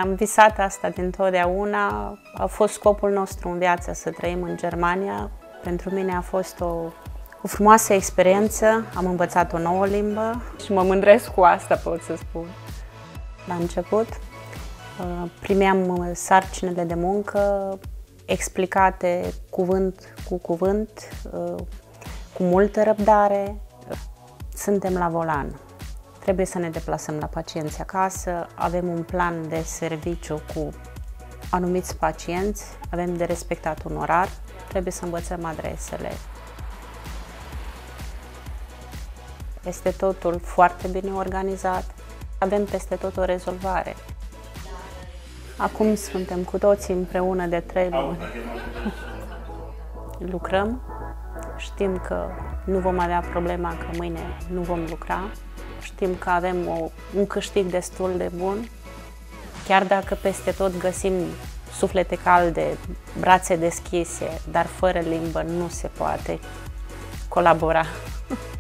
Am visat asta dintotdeauna, a fost scopul nostru în viață să trăim în Germania. Pentru mine a fost o frumoasă experiență, am învățat o nouă limbă și mă mândresc cu asta, pot să spun. La început primeam sarcinile de muncă explicate cuvânt cu cuvânt, cu multă răbdare. Suntem la volan. Trebuie să ne deplasăm la pacienți acasă, avem un plan de serviciu cu anumiți pacienți, avem de respectat un orar, trebuie să învățăm adresele. Este totul foarte bine organizat, avem peste tot o rezolvare. Acum suntem cu toții împreună de 3 luni. Lucrăm, știm că nu vom avea problema că mâine nu vom lucra. Știm că avem un câștig destul de bun, chiar dacă peste tot găsim suflete calde, brațe deschise, dar fără limbă nu se poate colabora.